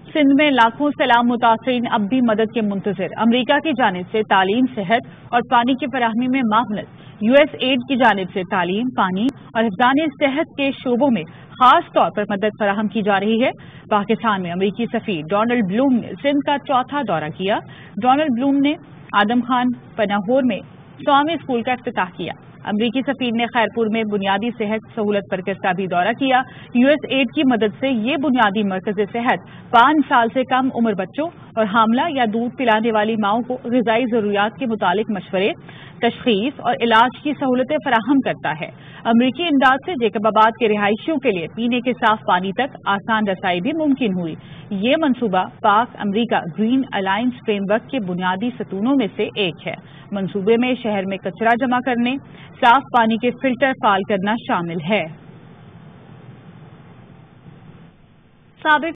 सिंध में लाखों सैलाब मुतासरीन अब भी मदद के मुंतजिर। अमरीका की जानिब से तालीम, सेहत और पानी की फराहमी में मामलत। USAID की जानिब से तालीम, पानी और हिफ्ज़ान सेहत के शोबों में खास तौर पर मदद फराहम की जा रही है। पाकिस्तान में अमरीकी सफीर डोनाल्ड ब्लूम ने सिंध का चौथा दौरा किया। डोनाल्ड ब्लूम ने आदम खान पनाहोर में 100वें स्कूल का इफ्तिताह किया। अमरीकी सफीर ने खैरपुर में बुनियादी सेहत सहूलत मरकज का भी दौरा किया। USAID की मदद से ये बुनियादी मरकज सेहत 5 साल से कम उम्र बच्चों और हामला या दूध पिलाने वाली माओं को ग़िज़ाई ज़रूरियात के मुतालिक मशवरे, तशख़ीस और इलाज की सहूलतें फराहम करता है। अमरीकी इमदाद से जेकबाबाद के रिहायशियों के लिए पीने के साफ पानी तक आसान रसाई भी मुमकिन हुई। ये मनसूबा पाक अमरीका ग्रीन अलायंस फ्रेमवर्क के बुनियादी सतूनों में से एक है। मनसूबे में शहर में कचरा जमा करने, साफ पानी के फिल्टर फाल करना शामिल है।